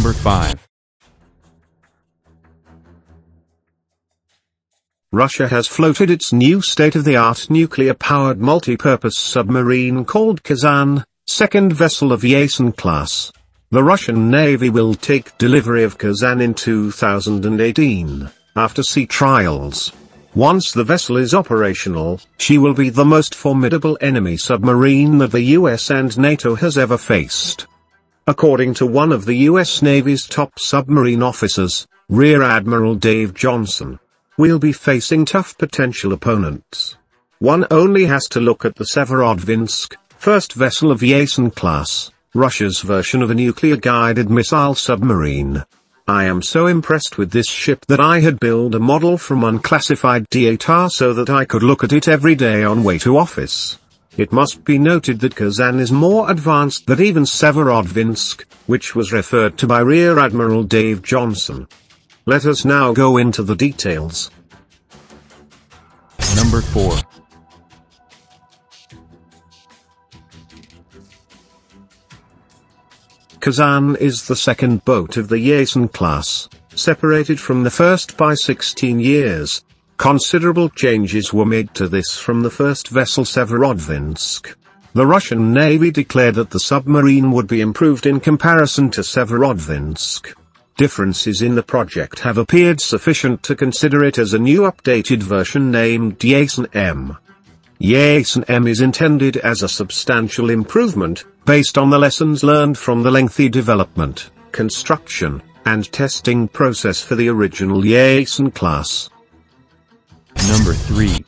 Number 5. Russia has floated its new state-of-the-art nuclear-powered multipurpose submarine called Kazan, second vessel of Yasen class. The Russian Navy will take delivery of Kazan in 2018, after sea trials. Once the vessel is operational, she will be the most formidable enemy submarine that the US and NATO has ever faced. According to one of the US Navy's top submarine officers, Rear Admiral Dave Johnson, we'll be facing tough potential opponents. One only has to look at the Severodvinsk, first vessel of Yasen class, Russia's version of a nuclear-guided missile submarine. I am so impressed with this ship that I had built a model from unclassified data so that I could look at it every day on way to office. It must be noted that Kazan is more advanced than even Severodvinsk, which was referred to by Rear Admiral Dave Johnson. Let us now go into the details. Number 4. Kazan is the second boat of the Yasen class, separated from the first by 16 years. Considerable changes were made to this from the first vessel Severodvinsk. The Russian Navy declared that the submarine would be improved in comparison to Severodvinsk. Differences in the project have appeared sufficient to consider it as a new updated version named Yasen M. Yasen M is intended as a substantial improvement, based on the lessons learned from the lengthy development, construction, and testing process for the original Yasen class. Number 3.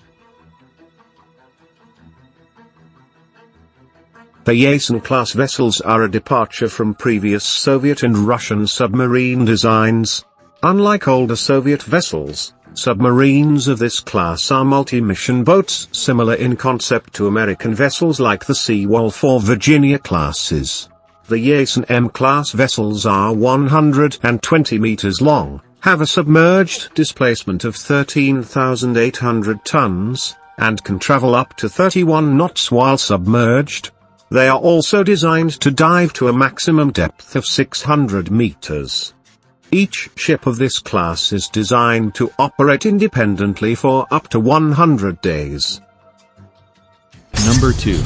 The Yasen-class vessels are a departure from previous Soviet and Russian submarine designs. Unlike older Soviet vessels, submarines of this class are multi-mission boats similar in concept to American vessels like the Seawolf or Virginia classes. The Yasen M-class vessels are 120 meters long, have a submerged displacement of 13,800 tons, and can travel up to 31 knots while submerged. They are also designed to dive to a maximum depth of 600 meters. Each ship of this class is designed to operate independently for up to 100 days. Number 2.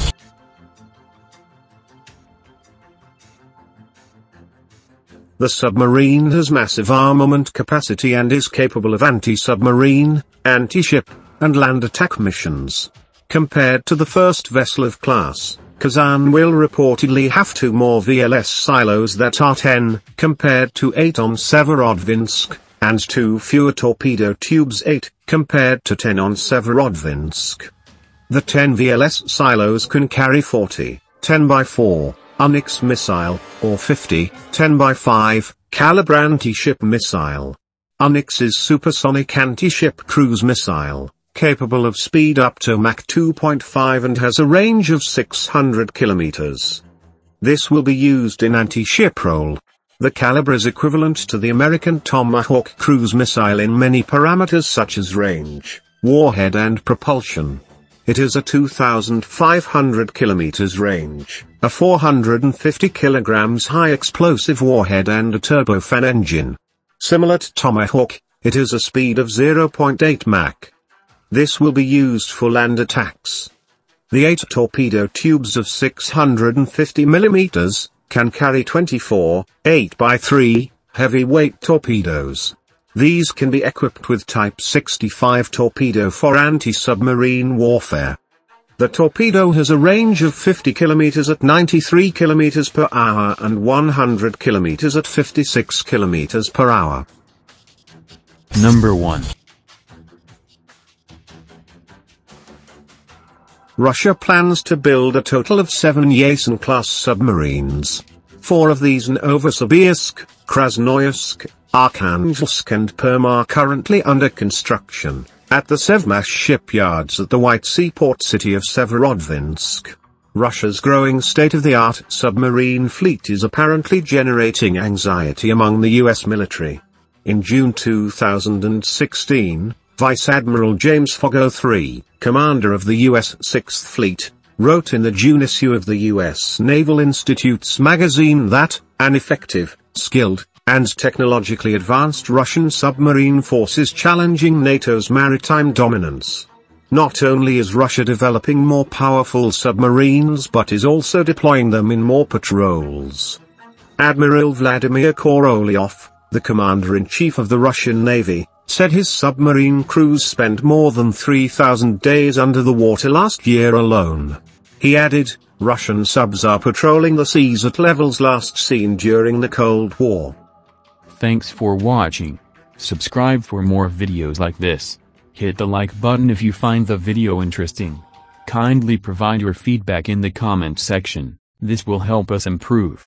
The submarine has massive armament capacity and is capable of anti-submarine, anti-ship, and land attack missions. Compared to the first vessel of class, Kazan will reportedly have 2 more VLS silos that are 10, compared to 8 on Severodvinsk, and 2 fewer torpedo tubes 8, compared to 10 on Severodvinsk. The 10 VLS silos can carry 40, 10x4, Onyx missile, or 50, 10x5, caliber anti-ship missile. Onyx is supersonic anti-ship cruise missile, capable of speed up to Mach 2.5 and has a range of 600 kilometers. This will be used in anti-ship role. The caliber is equivalent to the American Tomahawk cruise missile in many parameters such as range, warhead and propulsion. It has a 2,500 kilometers range, a 450 kilograms high explosive warhead and a turbofan engine. Similar to Tomahawk, it has a speed of 0.8 Mach. This will be used for land attacks. The 8 torpedo tubes of 650 mm can carry 24, 8x3, heavyweight torpedoes. These can be equipped with Type 65 torpedo for anti-submarine warfare. The torpedo has a range of 50 km at 93 km per hour and 100 km at 56 km per hour. Number 1. Russia plans to build a total of 7 Yasen-class submarines. 4 of these in Novosibirsk, Krasnoyarsk, Arkhangelsk and Perm are currently under construction, at the Sevmash shipyards at the White Seaport city of Severodvinsk. Russia's growing state-of-the-art submarine fleet is apparently generating anxiety among the US military. In June 2016, Vice Admiral James Fogo III, commander of the U.S. Sixth Fleet, wrote in the June issue of the U.S. Naval Institute's magazine that, an effective, skilled, and technologically advanced Russian submarine forces challenging NATO's maritime dominance. Not only is Russia developing more powerful submarines but is also deploying them in more patrols. Admiral Vladimir Korolyov, the commander-in-chief of the Russian Navy, said his submarine crews spent more than 3,000 days under the water last year alone. He added, Russian subs are patrolling the seas at levels last seen during the Cold War. Thanks for watching. Subscribe for more videos like this. Hit the like button if you find the video interesting. Kindly provide your feedback in the comment section, this will help us improve.